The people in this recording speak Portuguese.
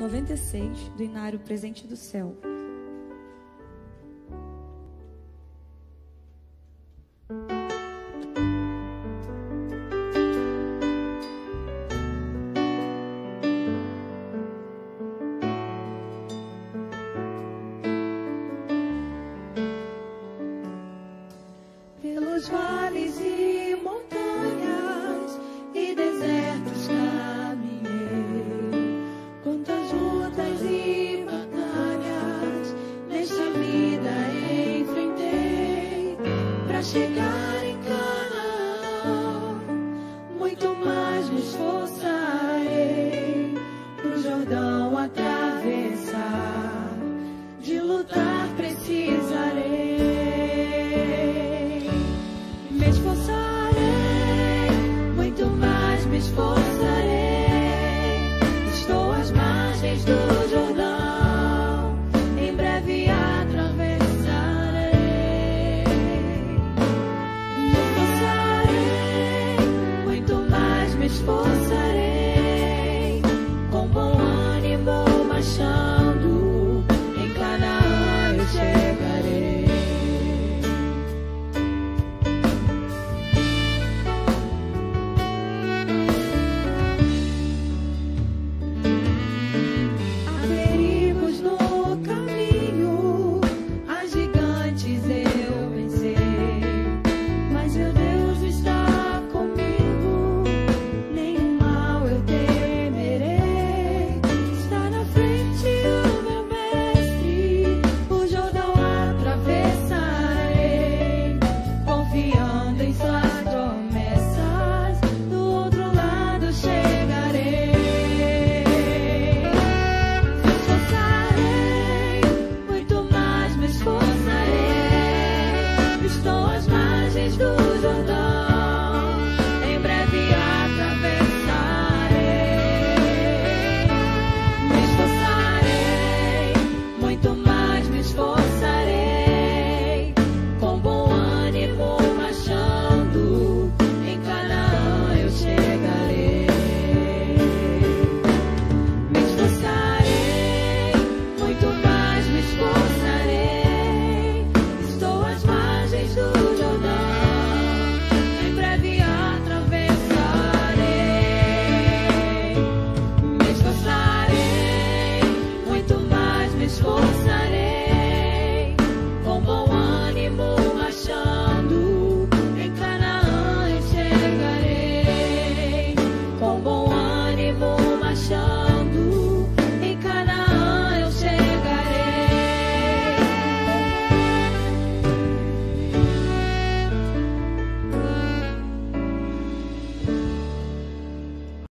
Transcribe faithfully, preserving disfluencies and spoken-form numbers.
noventa e seis, do Inário Presente do Céu. Pelos vales e montanhas e desertos caminhei, quantas lutas e batalhas nesta vida enfrentei, pra chegar em Canaã, muito mais me esforçarei, pro Jordão atravessar, de lutar precisarei. Me esforçarei, muito mais me esforçarei.